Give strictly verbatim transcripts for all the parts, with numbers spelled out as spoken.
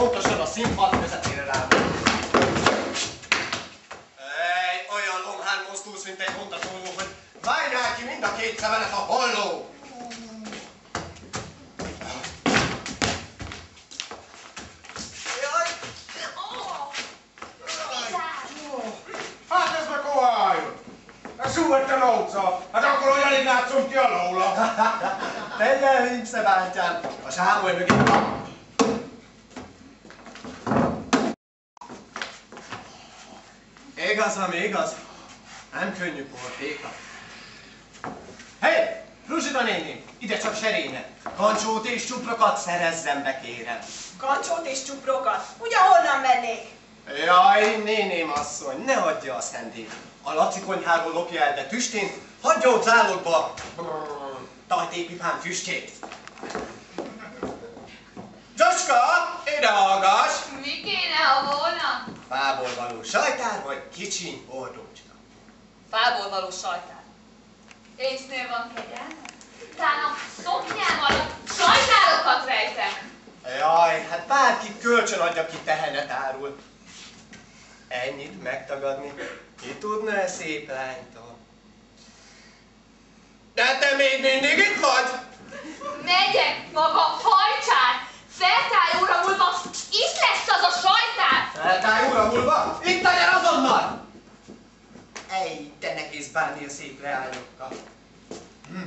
pontosan a színpad közepére rám. Egy olyan lomhán mozdulsz, mint egy hontatóló, hogy vágják ki mind a két szemelet a holló. Hát ez meg hova jön? Ez súvett a lóca. Hát akkor olyan alig látszom ki a lóla. Tegyen linksze, bátyám, a sámoly mögé van. Igaz, ami igaz. Nem könnyű portéka. Hé, Fruzsida néni, ide csak serénye. Kancsót és csuprokat szerezzen be, kérem. Kancsót és csuprokat? Ugye honnan vennék? Jaj, néném asszony, ne adja a szentét. A Laci konyháról lopja el, de tüstént, hagyja ott zálogba tajtékpipám füstjét. Zsoska, ide hallgass! Mi kéne, ha volna? Fából való sajtár vagy kicsiny ordócska? Fából való sajtár. Észnél van kegyelme? Tán a szoknyával a sajtárokat rejtem. Jaj, hát bárki kölcsön adja, ki tehenet árul. Ennyit megtagadni, ki tudna e szép lánytól? De te még mindig itt vagy? Megyek maga hajcsát! Feltáj óra múlva itt lesz az a sajtár! Feltáj óra múlva? Itt legyen azonnal! Ej, de nehéz bánni a szép leányokkal. Hm.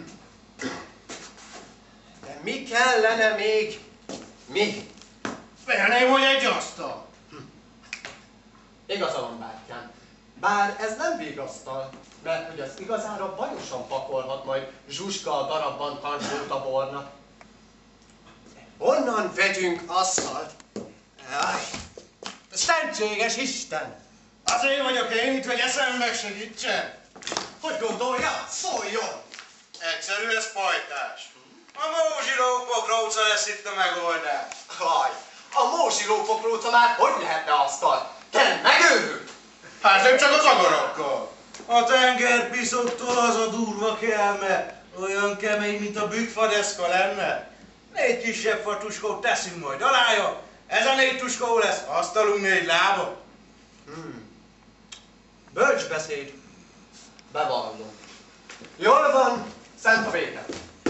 De mi kellene még? Mi? Félném, hogy egy asztal. Hm. Igaza van, bátyám. Bár ez nem végasztal, mert hogy az igazára bajosan pakolhat majd Zsuska a darabban kancsót a bornak. Honnan vegyünk asztalt? Jaj, szentséges Isten! Azért vagyok én itt, hogy eszembe segítsen. Hogy gondolja? Szóljon! Egyszerű ez pajtás. A mózsilópokróca lesz itt a megoldás. Haj, a mózsilópokróca már hogy lehetne asztal? Te megőrült! Hát nem csak az agarakkal. A tengerpiszoktól az a durva kelme, olyan kemény, mint a bükkfadeszka lenne. Négy kisebb fatuskót teszünk majd alája, ez a négy tuskó lesz, asztalunk négy lába. Hmm. Bölcs beszéd. Bevallom. Jól van, szent a vétel.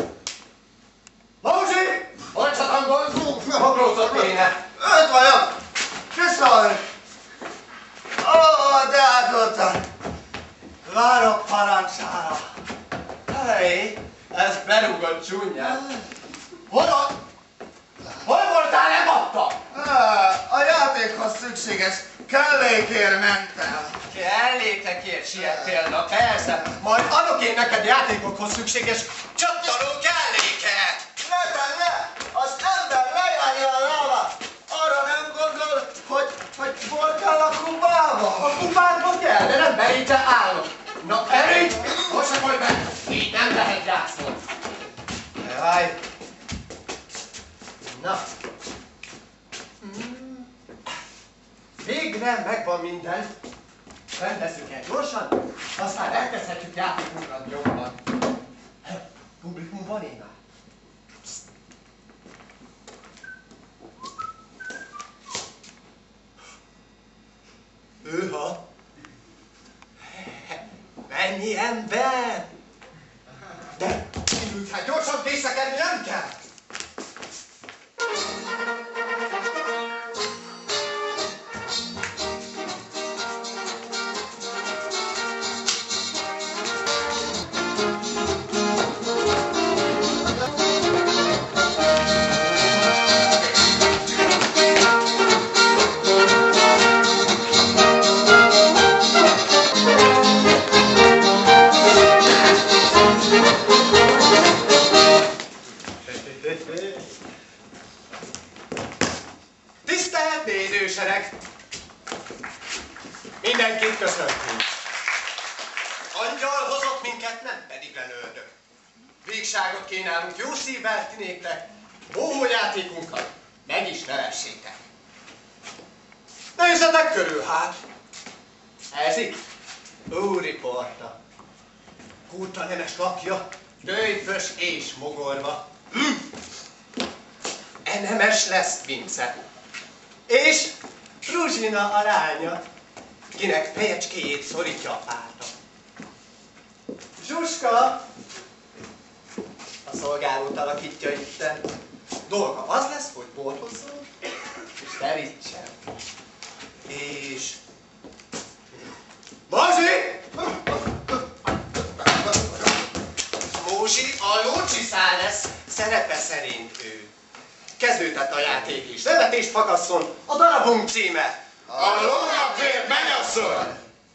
Mózsi! Hogy csatangoltunk? A pokrócot kéne. Öt vagyok! Viszont! Ó, de átoltam! Várok parancsára! Hely, ez berúgott csúnyán. Hol a... Hol voltál, nem adta? A játékhoz szükséges kellékért mentem. Kellékekért siettél, na persze. Majd adok én neked játékokhoz szükséges csattanó kelléket. Ne benne! Az ember lejárja a lába! Arra nem gondol, hogy, hogy hol kell a kubába? A kupádba kell, de nem beríte állok. Na erígy, most hogy be, így nem lehet játszani. Jaj. Na. Hmm. Végre megvan minden. Rendezzük el gyorsan, aztán elkezdhetjük játékunkat jobban. Publikum van én már? Őha! Mennyi ember! De kiült, hát gyorsan készekedni nem kell! Tisztelt nézősereg! Mindenkit köszöntünk! Angyal hozott minket, nem pedig ördög. Végságot kínálunk jó szívvel ti néktek, bohójátékunkat meg is nevessétek. Nézzetek körül hát! Ez itt Úri Porta. Kurta nemes lakja, tőjfös és mogorva. Hm. E nemes lesz, Vince. És Ruzsina a lánya, kinek fejecskéjét szorítja a párta. Zsuska a szolgálót alakítja itten. Dolga az lesz, hogy boltozzon és terítsen. És... Bazsi! Mózsi a lócsiszál lesz, szerepe szerint ő. Kezdődhet a játék is. Nevetést fakasszon, a darabunk címe. A lónapvér mennyasszony!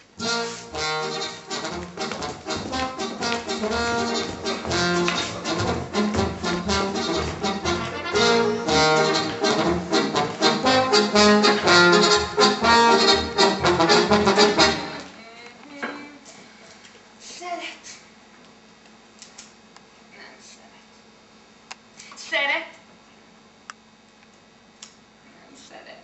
Szeret. Nem szeret. Szeret. Nem szeret.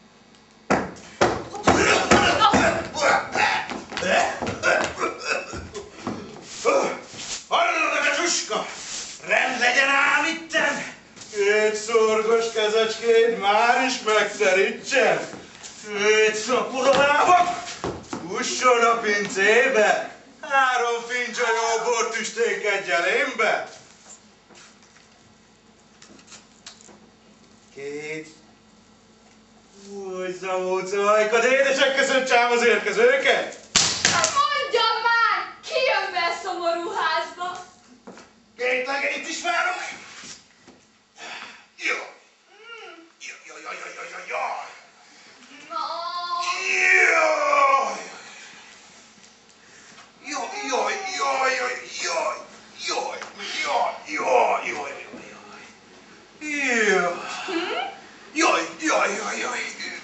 Hallod a Zsuska! Rend legyen ám itten! Két szorgos kezecskéd már is megterítsen! Két szapurába! Usson a pincébe! Három fincsa jó bort üstékedjen én be! Két... Úgy zamóca ajkad, édesek, köszöntsám az érkezőket! Mondjam már! Ki jön be a szomorú házba? Két legényt is várok! Jó! Jó, jó, jó, jó, jó, jó, jó! Na. Jaj! Jaj, jaj, jaj, jaj, jaj, jaj, jaj, jaj, jaj, jaj. Jaj, jaj, jaj, jaj.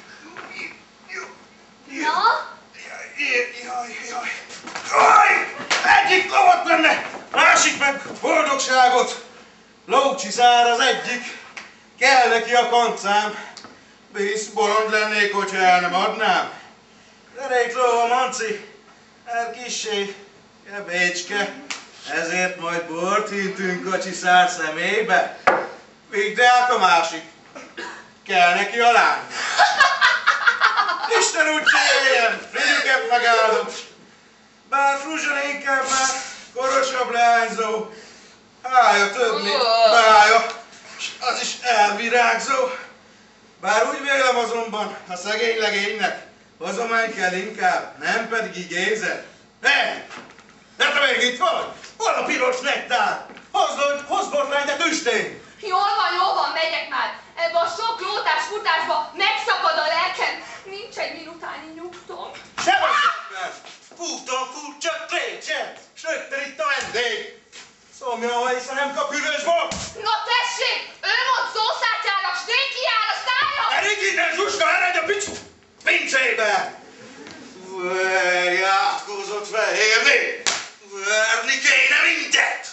Na? Jaj, jaj, jaj. Jaj! Egyik lovat lenne, másik meg boldogságot. Lócsiszár az egyik, kell neki a kancám. Bisz bolond lennék, hogyha el nem adnám. Derék ló a manci, el kissé, kebécske, ezért majd bort hintünk a csiszár szemébe. Vigd át a másik, kell neki a lány. Isten úgy csináljen, frigyüket megáldott. Bár Fruzsona inkább már korosabb leányzó, hája több, mint bája, s az is elvirágzó. Bár úgy vélem azonban, a szegény legénynek hozomány kell inkább, nem pedig igézet. Ne! Hát te még itt vagy? Hol a piros nektár? Hozd, hozd botrány, de tüstény! Jól van, jól van, megyek már. Ebbe a sok lótás futásba megszakad a lelkem. Nincs egy minutányi nyugtom. Sebesebben! Fúton fut, csak trétsen! S rögtön itt a vendég! Szomja, ha hiszen nem kap üvös bort! Na tessék! Ő mond szószátjának, s né kiáll a szája! Erik innen, Zsuska, eredj a pics... pincébe! Vej, átkozott fehérné! Verni kéne mindet!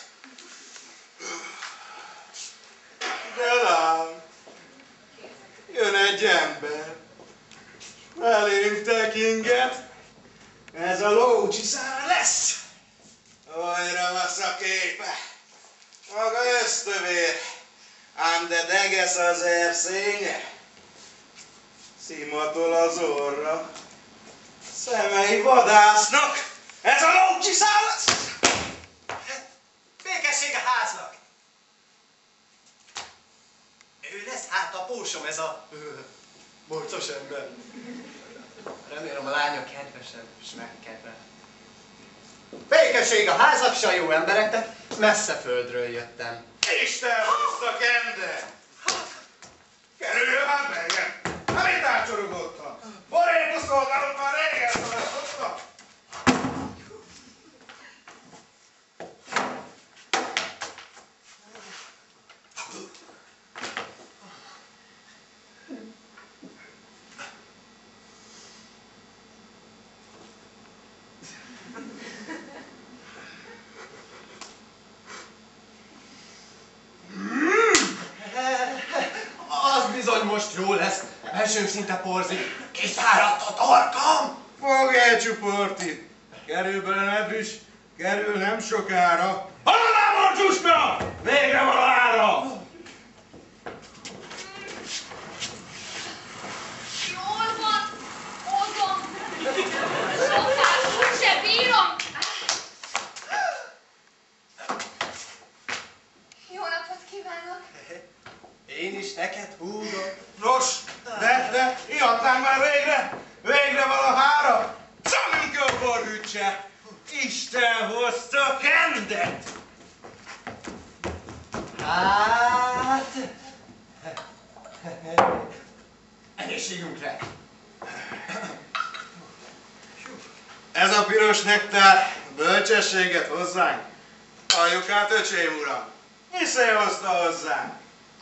De lám, jön egy ember, elénk tekinget, ez a lócsiszár lesz! Olyra vasz a képe, maga ösztövér, ám de degesz az erszénye, szimatol az orra, szemei vadásznak, ez a lócsiszár lesz! Békesség a háznak! Ő lesz hát a pósom, ez a borcos ember. Remélem a lányok kedvesebb és megkedvel. Békesség a házak, s a jó embereknek, messze földről jöttem. Isten hozta kende! Kerüljön hát beljön! Hát mit ácsorogottam? Borékos szolgálok már régen szolgálottam! Bizony most jó lesz, belsőm szinte porzik, kiszáradt a torkam! Fogj el, csuporti! Kerül bele nedűs, kerül nem sokára. Haladámon, Zsuska! Végre valahára! Én is neked húzom. Nos, de, de, ihatnám már végre, végre valahára. Szamink a borhűtse. Isten hozta kendet. Hát... Egészségünkre. Ez a piros nektár bölcsességet hozzánk. Halljuk át, öcsém uram. Misze hozta hozzánk?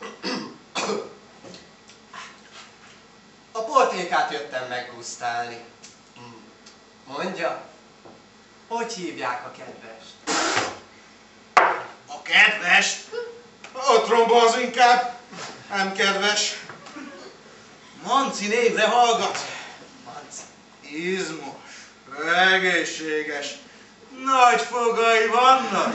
A portékát jöttem meggusztálni. Mondja, hogy hívják a kedvest? A kedves? Otromba az inkább. Nem kedves. Manci névre hallgat. Manci. Izmos, egészséges, nagy fogai vannak.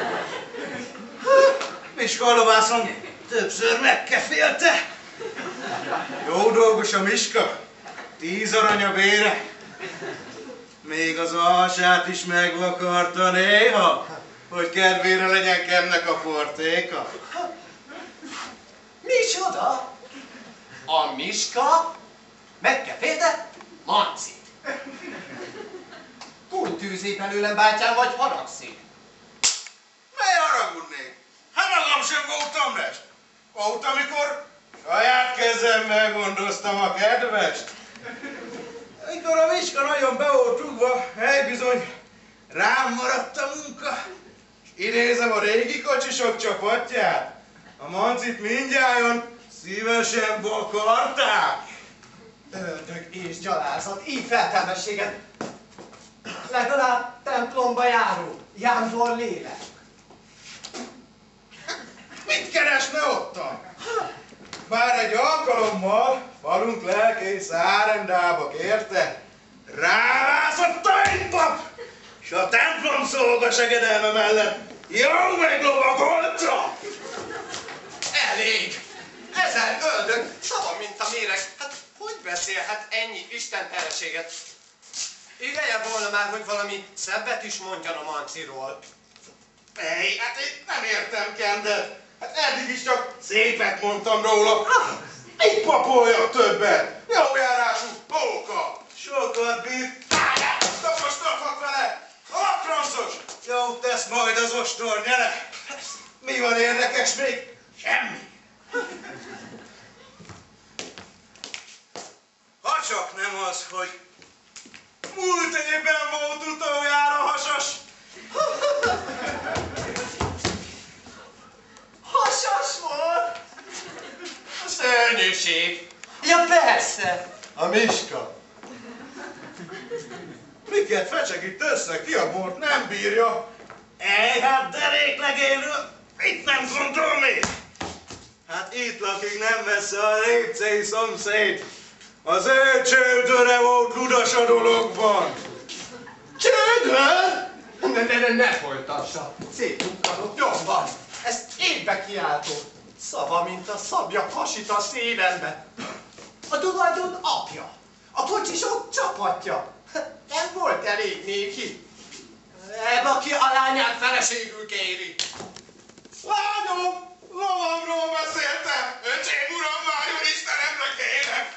Miska lovászom többször megkefélte. Jó dolgos a Miska, tíz arany a bére. Még az alsát is megvakarta néha, hogy kedvére legyen kennek a portéka. Micsoda? A Miska megkefélte Mancit. Kuntűzik belőlem, bátyám, vagy haragszik? Mely haragudnék? Hát magam sem voltam rest. Volt, amikor saját kezemmel gondoztam a kedvest. Amikor a Miska nagyon be volt rúgva, elbizony rám maradt a munka. És idézem a régi kocsisok csapatját. A Mancit mindjárt szívesen vakarták. Ördög és gyalázat, így feltelmességet. Legalább templomba járó, jándor lélek. Mit keresne ottan? Bár egy alkalommal falunk lelkész árendába kérte, rávászott a egy pap, s a templom szolga segedelme mellett jó meglovagolta. Elég! Ezer ördög, szava, mint a méreg. Hát hogy beszélhet ennyi istentelenséget? Ideje volna már, hogy valami szebbet is mondjan a Manciról. Ej, hát én nem értem kendet. Hát eddig is csak szépet mondtam róla. Egy papolja többet. Jó járású póka. Sokat bír. Tapasztalhat vele. A francos. Jó tesz majd az ostor nyele. Mi van érdekes még? Semmi. Ha csak nem az, hogy múlt évben volt utoljára hasas. Hasas volt? A szörnyűség. Ja persze, a Miska. Miket fecseg itt össze, ki a bort nem bírja? Ej, hát deréklegéről mit nem gondol még? Hát itt lakik nem messze a lépcei szomszéd. Az ő csődöre volt ludas a dologban. Csődöl? Ne, ne, ne, ne folytassa. Szép munkadott, jobban. Ezt évbe kiáltó. Szava, mint a szabja kasit a szívembe. A tulajdon apja. A kocsisok csapatja. Nem volt elég néki. Ebbe, aki a lányát feleségül kéri. Lányom, lovamról beszéltem. Öcsém uram, várjon Istenemre kérek.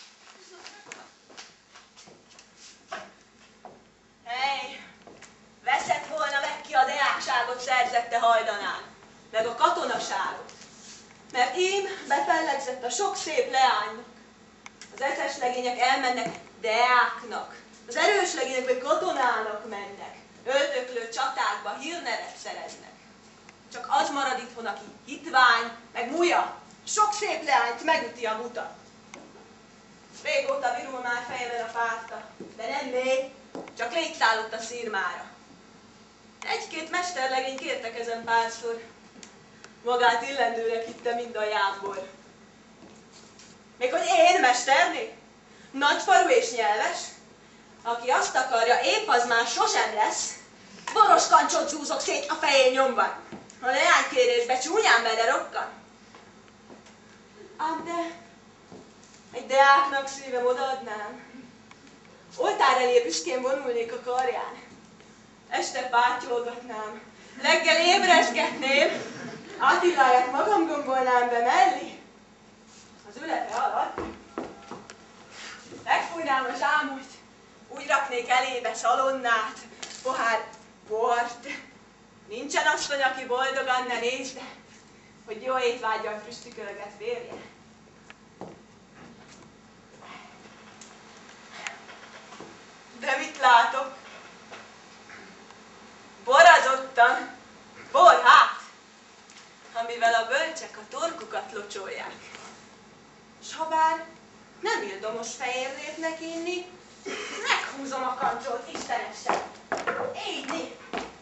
Hely, veszett volna meg ki a deákságot szerzette hajdanán, meg a katonaságot. Mert én befellegzett a sok szép leánynak. Az eces legények elmennek deáknak, az erős legények meg katonának mennek. Öldöklő csatákba hírnevet szereznek. Csak az marad itthon, aki hitvány, meg múja. Sok szép leányt megüti a muta. Régóta virul már fejben a párta, de nem még, csak létszállott a szírmára. Egy-két mesterlegény kértek ezen párszor, magát illendőnek hitte mind a jámbor. Még hogy én mesterné? Nagyfarú és nyelves? Aki azt akarja, épp az már sosem lesz, boros kancsot zúzok szét a fején nyomban. A leánykérésbe csúnyán belerokkan. Ám de egy deáknak szívem odaadnám. Oltár elé büszkén vonulnék a karján. Este pátyolgatnám, reggel ébrezgetném, Attiláját magam gombolnám be mellé, raknék elébe szalonnát, pohár bort. Nincsen asszony, aki boldogan ne nézne, hogy jó étvágyon füstükölget férje. De mit látok? Borazottan, borhát, amivel a bölcsek a torkukat locsolják. S habár nem ildomos fehérrépnek inni, meghúzom a kancsolt istenesen. Így né.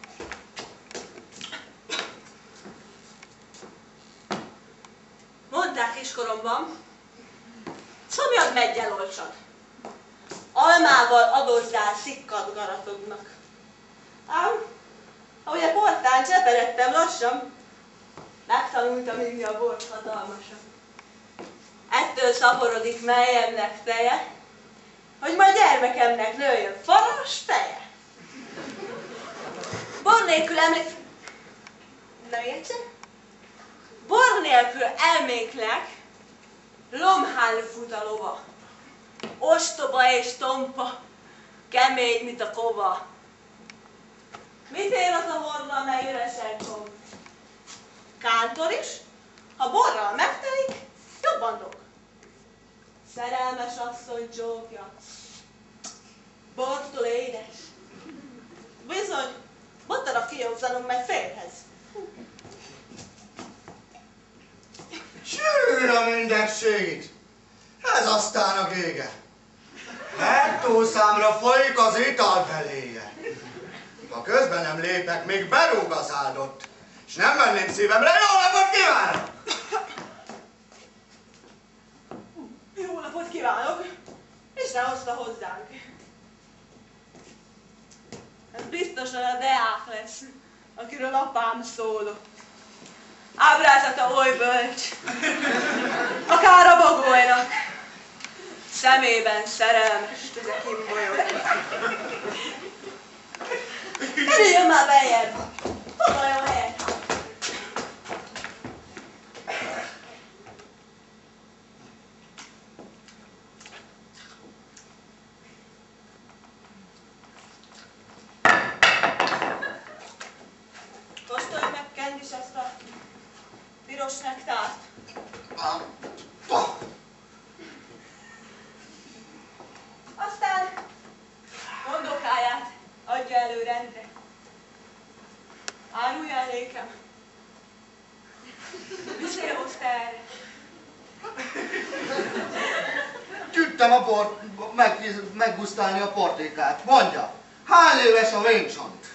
Mondták kiskoromban, szomjad meggyel olcsad. Almával adozzál szikkad garatognak. Ám, ahogy a portán cseperedtem lassan, megtanultam inni a bort hatalmasan. Ettől szaporodik melyemnek teje, hogy majd gyermekemnek nőjön faras feje. Bor nélkül emlék... Na egyszer? Bor nélkül elméklek, lomhán fut a lova. Ostoba és tompa, kemény, mint a kova. Mit ér az a horna, mely üresen csomp? Kántor is, ha borral megtelik, jobban dog. Szerelmes asszony csókja, bortól édes. Bizony, bottanak kijobzanom meg férhez. Sűrű a mindegségit! Ez aztán a gége. Hektó-számra folyik az ital beléje. Ha közben nem lépek, még berúg az áldott, és nem venném szívemre, jó napot kívánok! Jó napot kívánok, és ne hozta hozzánk. Ez biztosan a deák lesz, akiről apám szólott. Ábrázata oly bölcs, akár a bagolynak, szemében szerelmes tüzek imbolyog. Kerüljön már beljebb, foglaljon helyet. Kóstolj meg, Kendis, ezt a piros nektárt. Aztán mondokáját adja elő rendre. Árulja nékem. Miszél hozta erre? Gyűjtem a bort, meg, meggusztálni a portékát. Mondja, hány éves a véncsont?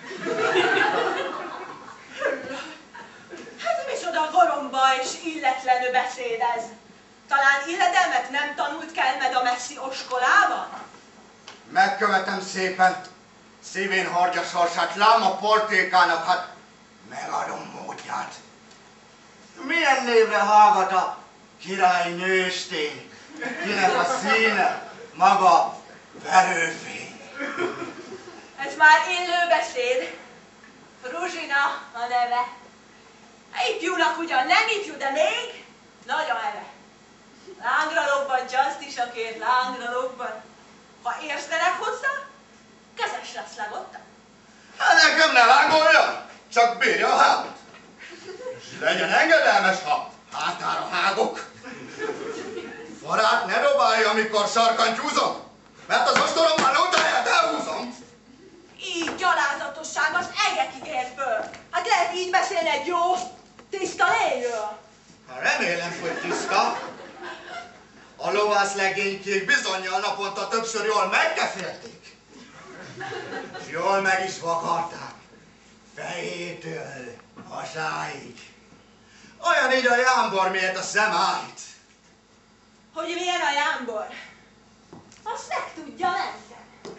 Hát micsoda goromba és illetlenül beszédez. Talán illedelmet nem tanult Kelmed a messzi oskolában? Megkövetem szépen, szívén hordja sorsát, lám a portékának, hát megadom módját. Milyen névre hallgat a király nőstény, kinek a színe maga verőfény? Ez már illő beszéd. Fruzsina a neve. Ifjúnak ugyan nem ifjú, de még nagy a neve. Lángra lobbantja azt is, akért lángra lobban. Ha értenek hozzá, kezes lesz legotta. Hát nekem ne lángolja, csak bírja a hámot. És legyen engedelmes, ha hátára hágok. Farát ne dobálja, amikor sarkantyúzom, mert az ostorommal utáját elhúzom. Így gyalázatosság az egekig ér föl. Hát lehet így beszélni egy jó, tiszta lényről. Hát remélem, hogy tiszta. A lovász legénykék bizonnyal naponta többször jól megkefélték. És jól meg is vakarták. Fejétől hasáig. Olyan így a jámbor, miért a szem állít. Hogy milyen a jámbor? Azt meg tudja Mencen.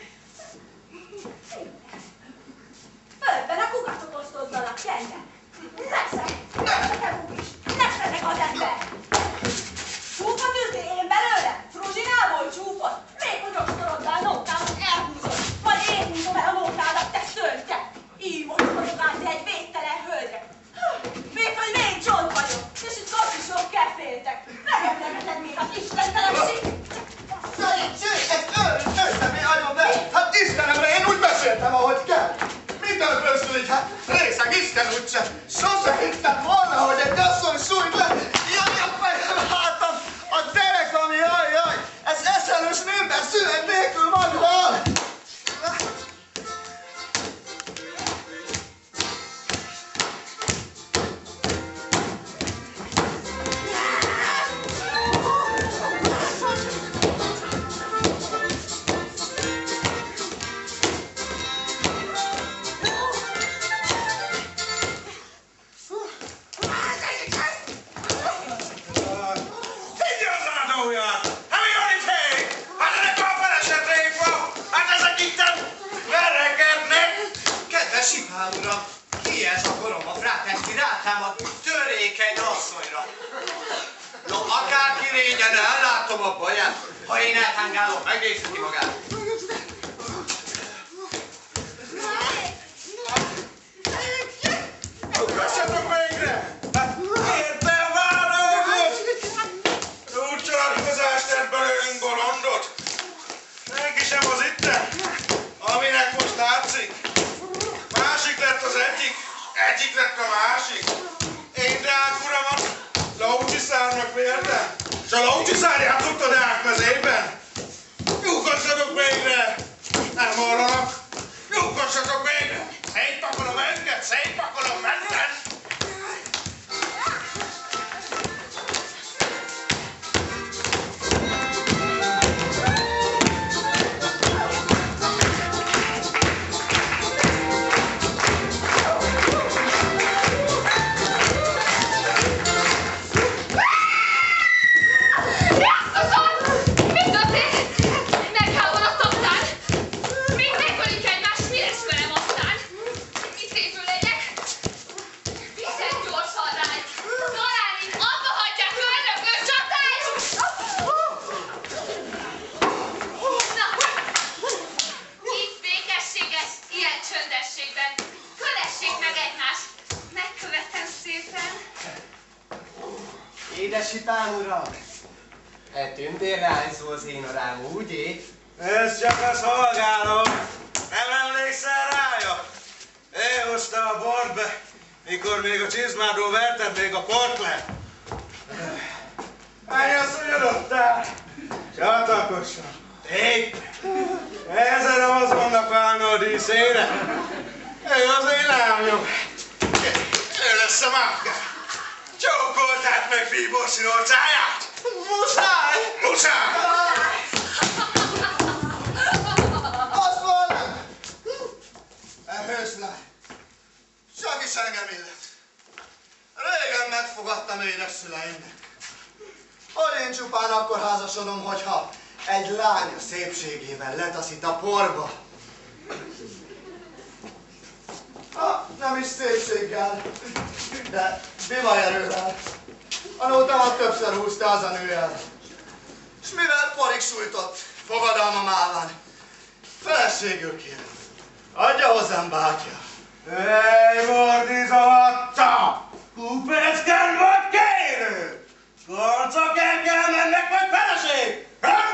Földben a kukatok osztozzanak csendben. Nesze! Nekem úgy is! Neszetek az ember! Csúfot ültél én belőle? Fruzsinából csúfot? Még hogy ostoroddal nótámat elhúzod? Vagy én húzom el a nótádat, te szörte! Így mozdulok át egy védtelen hölgyre. Még hogy még csont vagyok, és itt kapisok keféltek. Megemlegeted még az istentelenség? Szerintség, ez őrült összemé agyon be! Hát régyen ellátom a baját. Ha én elhángálok, megnézheti magát. Ugrassatok végre! Hát értem már dolgot! Úgy csalatkozást tett belőlünk bolondot! Senki sem az itten, aminek most látszik. Másik lett az egyik, egyik lett a másik. Én Deák uramat Laucsiszárnak véltem, és a Laucsiszár játszott a Deák mezében. Nyugodjatok végre! Nem hallanak! Nyugodjatok végre! Szétpakolom őket, szétpakolom mentem! Édesipám uram, e tündérrányzó az én arám, ugye? Ez csak a szolgálom. Nem emlékszel rája? Ő hozta a bort be, mikor még a csizmádról verted még a port le. Hány asszonyodotál? Csatlakosan. Épp. Ezen a mozgónak állna a díszére. Ő az én lányom. Ő lesz a mákkár. Csókoltát meg Bíbor színolcáját! Muszáj! Muszáj! Az van! E hőslány, csak is engem illet. Régen megfogadtam édeszüleimnek, hogy én csupán akkor házasodom, hogyha egy lánya szépségével letaszít a porba. Ha, nem is szépséggel, de bivajerővel. A nótámat többször húzta az a nő el. S mivel porig sújtott fogadalmam állán, feleségül kérem, adja hozzám bátyja. Ej, mordizavatta! Kupecken vagy kérő! Karcak el kell mennek vagy feleség!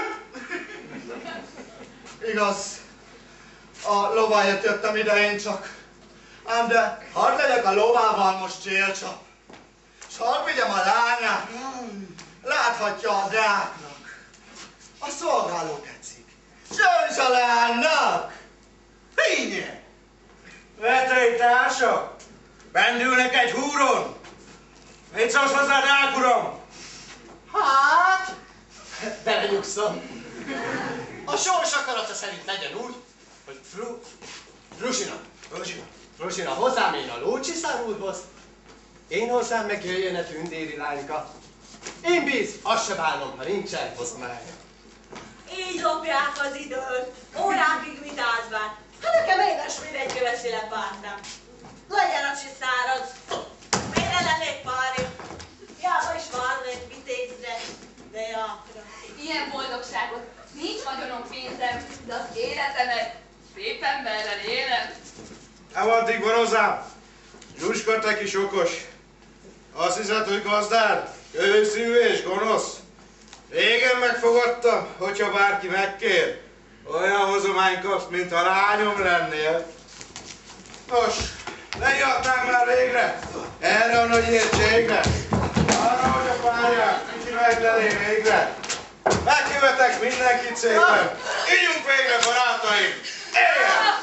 Igaz, a lováért jöttem ide én csak. Ám de hadd legyek a lovával most célcsap. S hadd vigyem a lányát. Láthatja a Deáknak. A szolgáló tetszik. Csönts a lánynak! Hínye! Vetői társak! Bendülnek egy húron! Mit szólsz hozzá, Deák uram? Hát, belenyugszom. A sors akarata szerint legyen úgy, hogy Fru... Fruzsina. Fruzsina. Fruzsina hozzám én a Lócsiszár úrhoz, én hozzám meg jöjjön a tündéri lányka. Én bíz, azt se bánom, ha nincsen hozmánya. Így lopják az időt, órákig vitázván. Hát nekem édes mindegy köveszileg vártam. Legyen a csiszárad. Miért lennék pári? Hiába is várnék vitézre, de jakra. Ilyen boldogságot nincs vagyonom pénzem, de az életemet szép emberrel élem. Nem addig van hozzám! Zsuska, te kis okos! Azt hiszed, hogy gazdár? Kőszívű és gonosz? Régen megfogadtam, hogyha bárki megkér. Olyan hozomány kapsz, mintha lányom lennél. Nos, ne ijedtál már végre! Erre a nagy értségre! Arra, hogy a párját kicsi meglelé végre! Megkövetek mindenkit szépen! Ígyunk végre, barátaim! Éljen!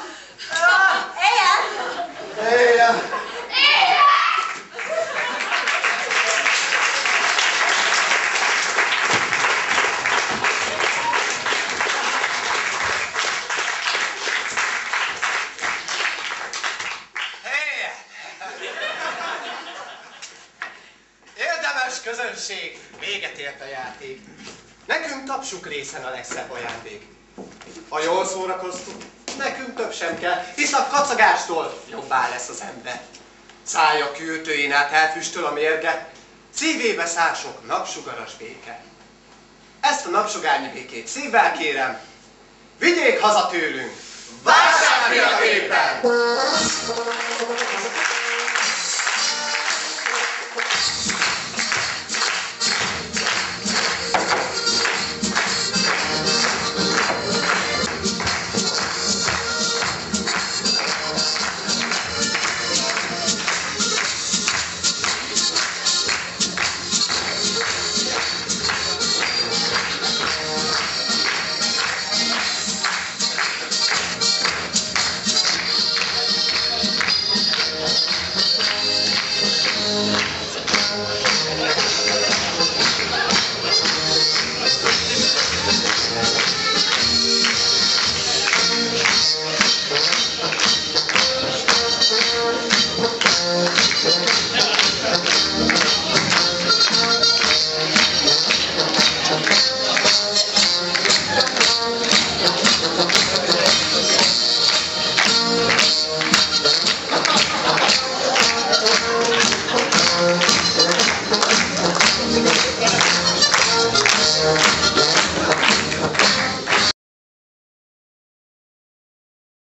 Éjjel! Éjjel! Érdemes közönség, véget ért a játék. Nekünk tapsuk részen a legszebb ajándék. Ha jól szórakoztunk, nekünk több sem kell, hisz a kacagástól jobbá lesz az ember. Szája kürtőjén át elfüstöl a mérge, szívébe száll sok napsugaras béke. ezt a napsugárnyi békét szívvel kérem, vigyék haza tőlünk! Vásárféleképpen!